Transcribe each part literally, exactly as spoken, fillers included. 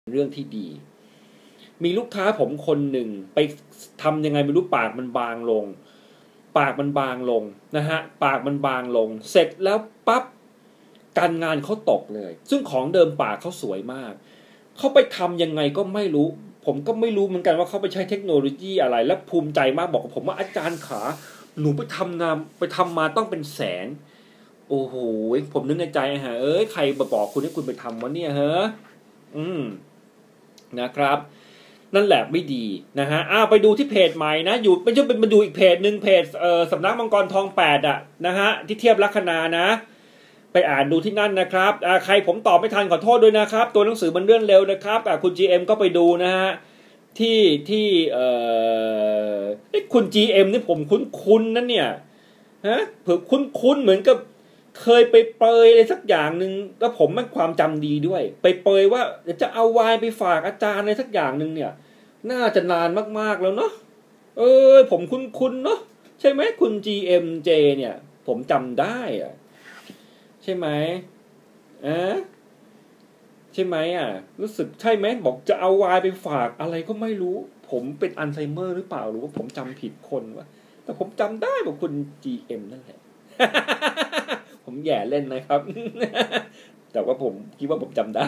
เรื่องที่ดีมีลูกค้าผมคนหนึ่งไปทำยังไงไม่รู้ปากมันบางลงปากมันบางลงนะฮะปากมันบางลงเสร็จแล้วปั๊บการงานเขาตกเลยซึ่งของเดิมปากเขาสวยมากเขาไปทำยังไงก็ไม่รู้ผมก็ไม่รู้เหมือนกันว่าเขาไปใช้เทคโนโลยีอะไรและภูมิใจมากบอกกับผมว่าอาจารย์ขาหนูไปทำงานไปทำมาต้องเป็นแสนโอ้โหผมนึกในใจฮะเอ้ยใครมาบอกคุณให้คุณไปทำวะเนี่ยเฮ้ออืมนะครับนั่นแหละไม่ดีนะฮะอ้าวไปดูที่เพจใหม่นะอยู่ไม่ใช่เป็นมาดูอีกเพจนึงเพจเอ่อสำนักมังกรทองแปดอ่ะนะฮะที่เทียบลัคนานะไปอ่านดูที่นั่นนะครับอ่าใครผมตอบไม่ทันขอโทษด้วยนะครับตัวหนังสือมันเลื่อนเร็วนะครับอ่าคุณ จี เอ็ม ก็ไปดูนะฮะที่ที่เอ่อคุณ จี เอ็ม นี่ผมคุ้นๆนั่นเนี่ยฮะเผื่อคุ้นๆเหมือนกับเคยไปเปรยอะไรสักอย่างนึงแล้วผมมันความจำดีด้วยไปเปรยว่าจะเอาไวน์ไปฝากอาจารย์อะไรสักอย่างนึงเนี่ยน่าจะนานมากๆแล้วเนาะเออผมคุ้นๆเนาะใช่ไหมคุณ จี เอ็ม เจ เนี่ยผมจำได้อะใช่ไหมอ่ะใช่ไหมอ่ะรู้สึกใช่ไหมบอกจะเอาไวน์ไปฝากอะไรก็ไม่รู้ผมเป็นอัลไซเมอร์หรือเปล่าหรือว่าผมจำผิดคนวะแต่ผมจำได้ว่าคุณ จี เอ็ม นั่นแหละ ผมแย่เล่นนะครับ แต่ว่าผมคิดว่าผมจำได้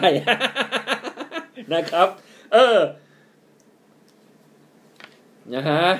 นะครับเออนะฮะ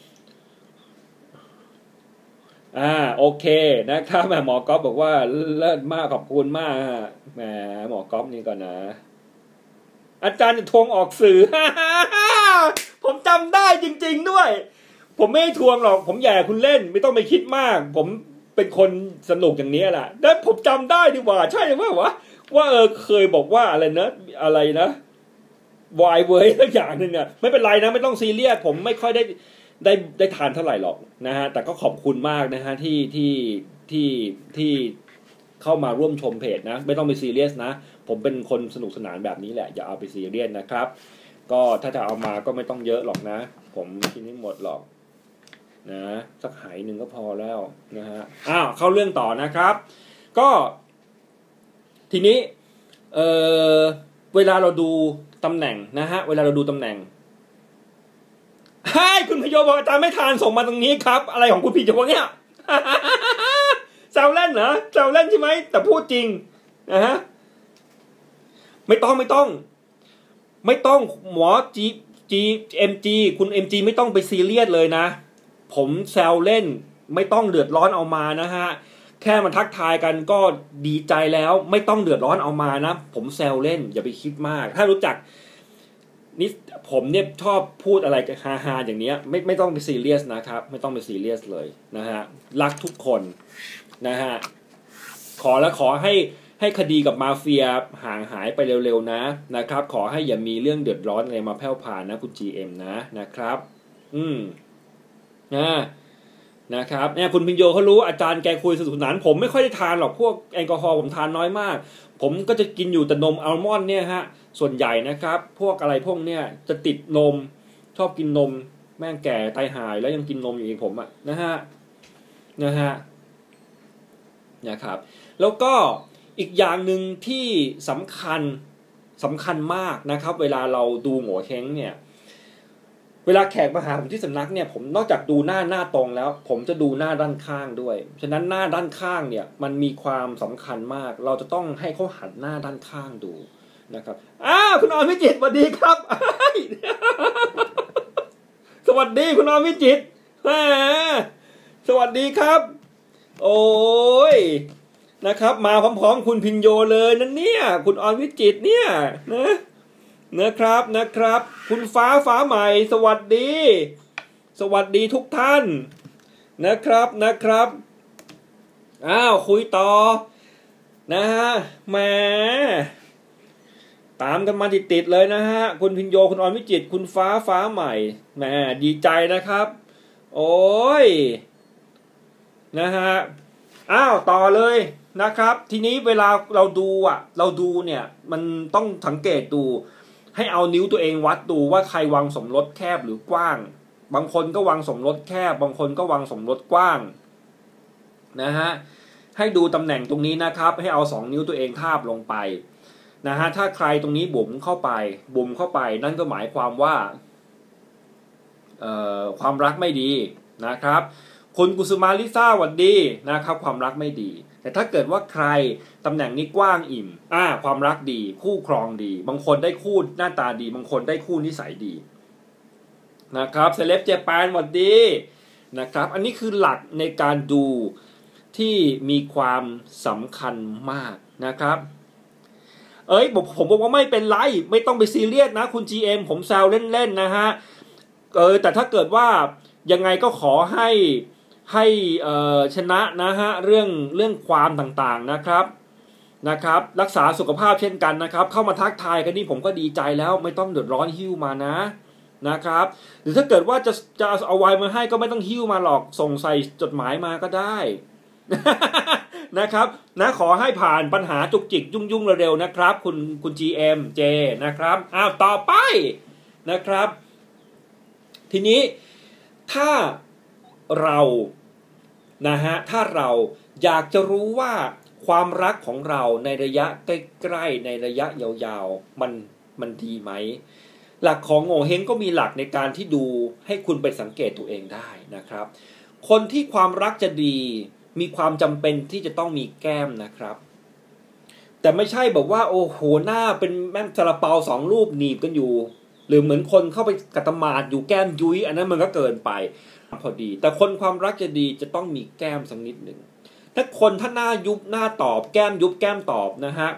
อ่าโอเคนะครับหมอก๊อฟบอกว่าเลิศมากขอบคุณมากแหมหมอก๊อฟนี่ก่อนนะอาจารย์จะทวงออกสื่อ ผมจำได้จริงๆด้วยผมไม่ทวงหรอกผมแย่คุณเล่นไม่ต้องไปคิดมากผมเป็นคนสนุกอย่างนี้แหละแล้วผมจำได้ดีกว่าใช่ไหมวะว่าเออเคยบอกว่าอะไรนะอะไรนะวายเว้ยสักอย่างนึงเนี่ยไม่เป็นไรนะไม่ต้องซีเรียสผมไม่ค่อยได้ได้ได้ทานเท่าไหร่หรอกนะฮะแต่ก็ขอบคุณมากนะฮะที่ที่ที่ที่เข้ามาร่วมชมเพจนะไม่ต้องไปซีเรียสนะผมเป็นคนสนุกสนานแบบนี้แหละอย่าเอาไปซีเรียสนะครับก็ถ้าจะเอามาก็ไม่ต้องเยอะหรอกนะผมกินไม่หมดหรอกนะสักหายหนึ่งก็พอแล้วนะฮะอ้าวเข้าเรื่องต่อนะครับก็ทีนี้เออเวลาเราดูตำแหน่งนะฮะเวลาเราดูตำแหน่งให้คุณพิโยบอกอาจารย์ไม่ทานส่งมาตรงนี้ครับอะไรของคุณพิโยเนี่ยแซวเล่นเหรอแซวเล่นใช่ไหมแต่พูดจริงนะฮะไม่ต้องไม่ต้องไม่ต้องหมอจีจีเอ็มจีคุณเอ็มจีไม่ต้องไปซีเรียสเลยนะผมแซวเล่นไม่ต้องเดือดร้อนเอามานะฮะแค่มาทักทายกันก็ดีใจแล้วไม่ต้องเดือดร้อนเอามานะผมแซวเล่นอย่าไปคิดมากถ้ารู้จักนี่ผมเนี่ยชอบพูดอะไรฮาๆอย่างนี้ไม่ไม่ต้องไปซีเรียสนะครับไม่ต้องไปซีเรียสเลยนะฮะรักทุกคนนะฮะขอและขอให้ให้คดีกับมาเฟียห่างหายไปเร็วๆนะนะครับขอให้อย่ามีเรื่องเดือดร้อนอะไรมาแผ่วผ่านนะคุณ จี เอ็ม นะนะครับอืมนะนะครับเนี่ยคุณพิญโยเขารู้อาจารย์แกคุยสนุกสนานผมไม่ค่อยได้ทานหรอกพวกแอลกอฮอล์ผมทานน้อยมากผมก็จะกินอยู่แต่นมอัลมอนด์เนี่ยฮะส่วนใหญ่นะครับพวกอะไรพวกเนี้ยจะติดนมชอบกินนมแม่งแก่ตายหายแล้วยังกินนมอยู่อีกผมอ่ะนะฮะนะฮะนะครับแล้วก็อีกอย่างหนึ่งที่สำคัญสำคัญมากนะครับเวลาเราดูโง่เฮงเนี่ยเวลาแขกมาหาผมที่สำนักเนี่ยผมนอกจากดูหน้าหน้าตรงแล้วผมจะดูหน้าด้านข้างด้วยฉะนั้นหน้าด้านข้างเนี่ยมันมีความสำคัญมากเราจะต้องให้เขาหันหน้าด้านข้างดูนะครับอ้าวคุณออมวิจิตรสวัสดีครับ สวัสดีคุณออมวิจิตรสวัสดีครับโอ้ยนะครับมาพร้อมๆคุณพิญโยเลยนั่นเนี่ยคุณออมวิจิตรเนี่ยนะนะครับนะครับคุณฟ้าฟ้าใหม่สวัสดีสวัสดีทุกท่านนะครับนะครับอ้าวคุยต่อนะฮะแหมตามกันมาติดๆเลยนะฮะคุณพิญโยคุณออมวิจิตรคุณฟ้าฟ้าใหม่แหมดีใจนะครับโอ้ยนะฮะอ้าวต่อเลยนะครับทีนี้เวลาเราดูอ่ะเราดูเนี่ยมันต้องสังเกตดูให้เอานิ้วตัวเองวัดดูว่าใครวางสมรสแคบหรือกว้างบางคนก็วางสมรสแคบบางคนก็วางสมรสกว้างนะฮะให้ดูตำแหน่งตรงนี้นะครับให้เอาสองนิ้วตัวเองทาบลงไปนะฮะถ้าใครตรงนี้บุ๋มเข้าไปบุ๋มเข้าไปนั่นก็หมายความว่าความรักไม่ดีนะครับคุณกุสุมาลิซ่าหวัดดีนะครับความรักไม่ดีแต่ถ้าเกิดว่าใครตำแหน่งนี้กว้างอิ่มอ่าความรักดีคู่ครองดีบางคนได้คู่หน้าตาดีบางคนได้คู่นิสัยดีนะครับเซเลบเจแปนหวัดดีนะครับอันนี้คือหลักในการดูที่มีความสำคัญมากนะครับเอ้ยผมผมบอกว่าไม่เป็นไรไม่ต้องไปซีเรียสนะคุณ จี เอ็ม ผมแซวเล่นๆนะฮะเออแต่ถ้าเกิดว่ายังไงก็ขอให้ให้เอ่อชนะนะฮะเรื่องเรื่องความต่างๆนะครับนะครับรักษาสุขภาพเช่นกันนะครับเข้ามาทักทายกันนี่ผมก็ดีใจแล้วไม่ต้องเดือดร้อนหิ้วมานะนะครับหรือถ้าเกิดว่าจะจะเอาไวน์มาให้ก็ไม่ต้องหิ้วมาหรอกส่งใส่จดหมายมาก็ได้นะครับนะขอให้ผ่านปัญหาจุกจิกยุ่งๆเร็วๆนะครับคุณคุณ จี เอ็ม เจ นะครับอ้าวต่อไปนะครับทีนี้ถ้าเรานะฮะถ้าเราอยากจะรู้ว่าความรักของเราในระยะใกล้ๆในระยะยาวๆมันมันดีไหมหลักของโง่เฮงก็มีหลักในการที่ดูให้คุณไปสังเกตตัวเองได้นะครับคนที่ความรักจะดีมีความจำเป็นที่จะต้องมีแก้มนะครับแต่ไม่ใช่บอกว่าโอ้โหหน้าเป็นแม่งซาลาเปาสองรูปหนีบกันอยู่หรือเหมือนคนเข้าไปกัตมาดอยู่แก้มยุ้ยอันนั้นมันก็เกินไปพอดีแต่คนความรักจะดีจะต้องมีแก้มสักนิดหนึ่งถ้าคนถ้าหน้ายุบหน้าตอบแก้มยุบแก้มตอบนะฮะ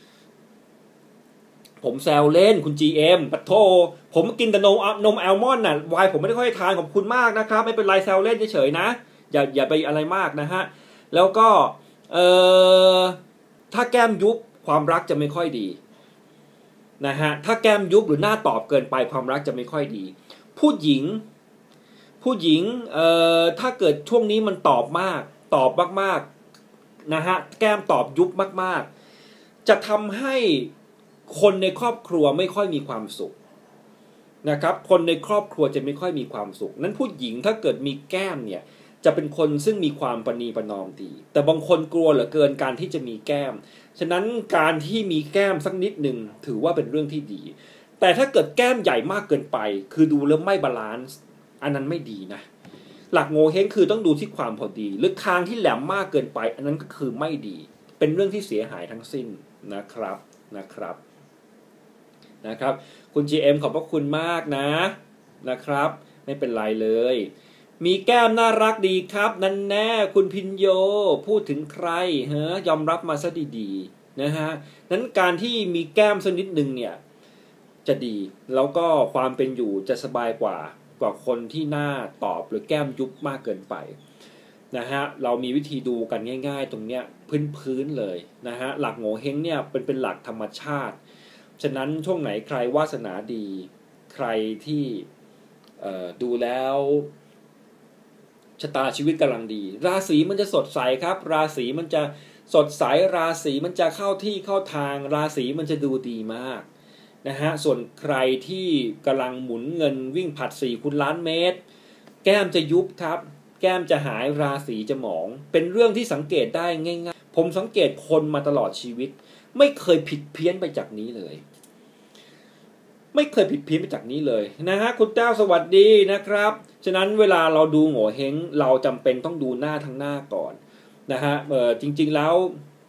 ผมแซวเล่นคุณ จี เอ็ม ปะโทผมกินแต่นมนมแอลมอนด์น่ะวายผมไม่ได้ค่อยทานขอบคุณมากนะครับไม่เป็นไรแซวเล่นเฉยๆนะอย่าอย่าไปอะไรมากนะฮะแล้วก็เอ่อถ้าแก้มยุบความรักจะไม่ค่อยดีนะฮะถ้าแก้มยุบหรือหน้าตอบเกินไปความรักจะไม่ค่อยดีผู้หญิงผู้หญิงเอ่อถ้าเกิดช่วงนี้มันตอบมากตอบมากๆนะฮะแก้มตอบยุบมากๆจะทำให้คนในครอบครัวไม่ค่อยมีความสุขนะครับคนในครอบครัวจะไม่ค่อยมีความสุขนั้นผู้หญิงถ้าเกิดมีแก้มเนี่ยจะเป็นคนซึ่งมีความประนีประนอมดีแต่บางคนกลัวเหลือเกินการที่จะมีแก้มฉะนั้นการที่มีแก้มสักนิดหนึ่งถือว่าเป็นเรื่องที่ดีแต่ถ้าเกิดแก้มใหญ่มากเกินไปคือดูแล้วไม่บาลานซ์อันนั้นไม่ดีนะหลักโงเห้งคือต้องดูที่ความพอดีหรือคางที่แหลมมากเกินไปอันนั้นก็คือไม่ดีเป็นเรื่องที่เสียหายทั้งสิ้นนะครับนะครับนะครับคุณ จี เอ็ม ขอบพระคุณมากนะนะครับไม่เป็นไรเลยมีแก้มน่ารักดีครับนั่นแน่คุณพินโยพูดถึงใครเฮ้ยอมรับมาซะดีๆนะฮะนั้นการที่มีแก้มสักนิดนึงเนี่ยจะดีแล้วก็ความเป็นอยู่จะสบายกว่ากว่าคนที่หน้าตอบหรือแก้มยุบมากเกินไปนะฮะเรามีวิธีดูกันง่ายๆตรงเนี้ยพื้นๆเลยนะฮะหลักโงเห้งเนี่ยเป็นเป็นหลักธรรมชาติฉะนั้นช่วงไหนใครวาสนาดีใครที่ดูแล้วชะตาชีวิตกำลังดีราศีมันจะสดใสครับราศีมันจะสดใสราศีมันจะเข้าที่เข้าทางราศีมันจะดูดีมากนะฮะส่วนใครที่กำลังหมุนเงินวิ่งผัดสี่คูณล้านเมตรแก้มจะยุบครับแก้มจะหายราศีจะหมองเป็นเรื่องที่สังเกตได้ง่ายๆผมสังเกตคนมาตลอดชีวิตไม่เคยผิดเพี้ยนไปจากนี้เลยไม่เคยผิดเพี้ยนไปจากนี้เลยนะฮะคุณแต้วสวัสดีนะครับฉะนั้นเวลาเราดูโง่เฮงเราจำเป็นต้องดูหน้าทั้งหน้าก่อนนะฮะเออจริงๆแล้ว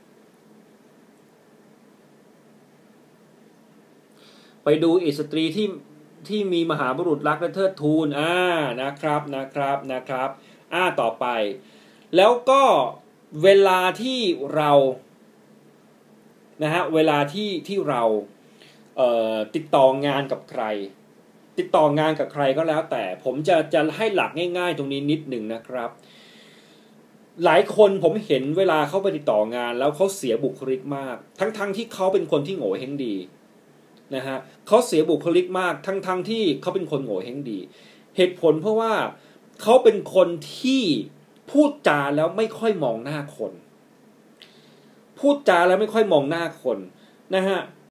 ไปดูอิสตรีที่ที่มีมหาบุรุษรักและเทิดทูนอ่านะครับนะครับนะครับอ่าต่อไปแล้วก็เวลาที่เรานะฮะเวลาที่ที่เราเอ่อติดต่องานกับใครติดต่องานกับใครก็แล้วแต่ผมจะจะให้หลักง่ายๆตรงนี้นิดหนึ่งนะครับหลายคนผมเห็นเวลาเขาไปติดต่องานแล้วเขาเสียบุคลิกมากทั้งๆที่เขาเป็นคนที่โง่เฮงดีนะฮะเขาเสียบุคลิกมากทั้งๆที่เขาเป็นคนโง่เฮงดีเหตุผลเพราะว่าเขาเป็นคนที่พูดจาแล้วไม่ค่อยมองหน้าคนพูดจาแล้วไม่ค่อยมองหน้าคนนะฮะ